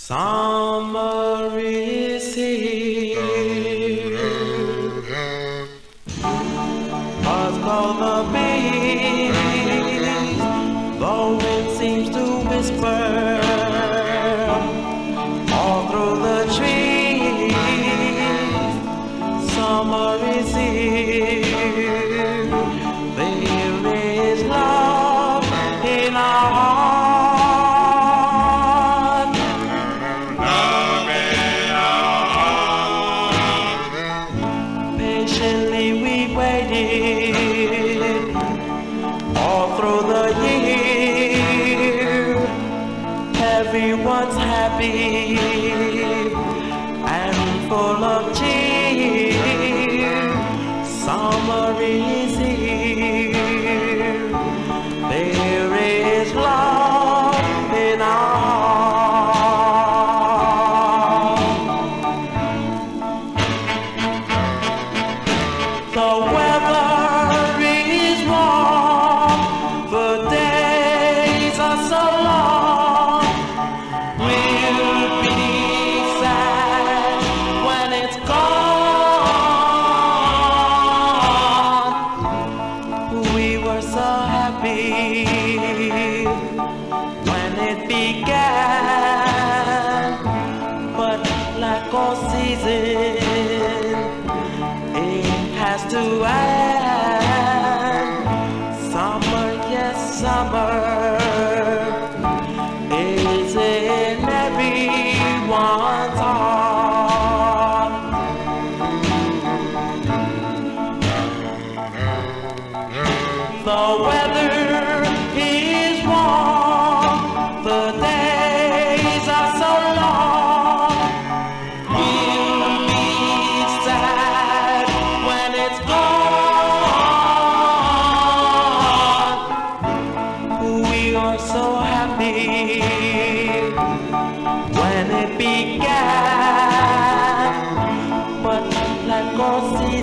Summer is here. Buzz call the bees, the wind seems to whisper all through the trees. Summer is here. There is love in our hearts. Patiently we waited all through the year. Everyone's happy and full of cheer. Summer is here. There is love in our The weather is warm, the days are so long. We'll be sad when it's gone. We were so happy when it began, but like all seasons, has to end. Summer, yes, summer is in everyone's heart. The weather is warm, the days are so long. We'll be sad when it's gone. We are so happy when it began, but like all seasons,